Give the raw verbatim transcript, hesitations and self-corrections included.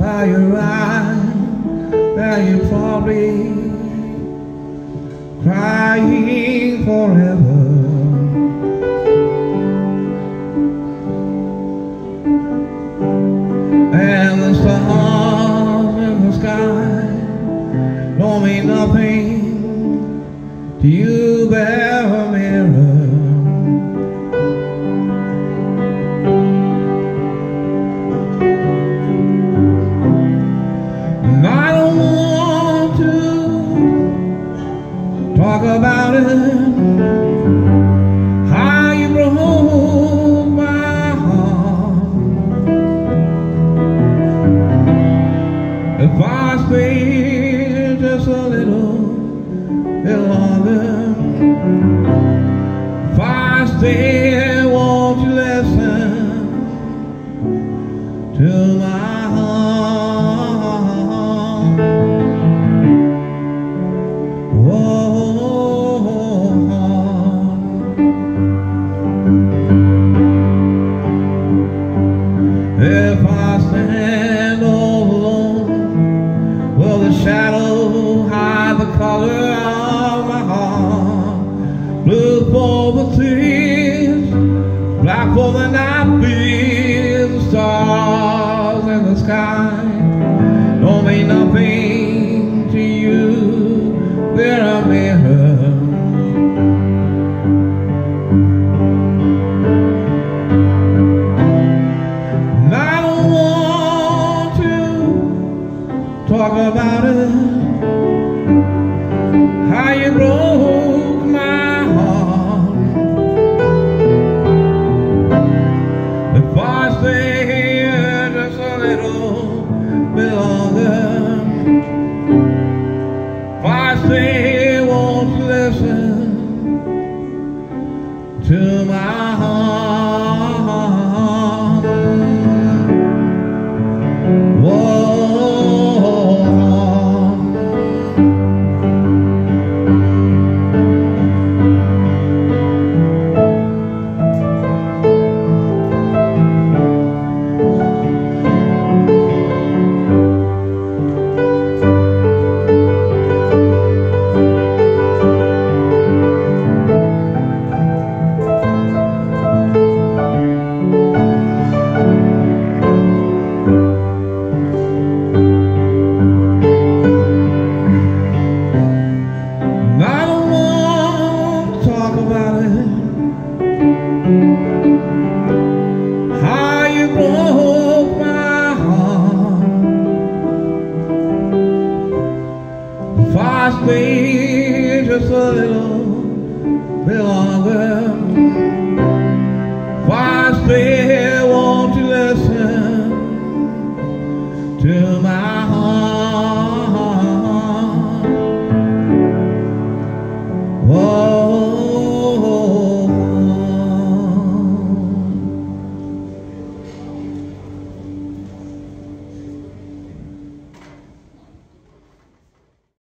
how you ride, that you're probably crying forever. And the stars in the sky don't mean nothing to you but a mirror. And I don't want to talk about it, how you broke my heart. If I stay just a little bit longer, if I stay, won't you listen to my heart? Whoa, if I stand all alone, will the shadow hide the color of my heart? Blue for the trees, black for the night breeze, the stars in the sky don't mean nothing to you, they're a mirror. And I don't want to talk about it, how you broke my heart. If I stay here just a little bit longer, if I stay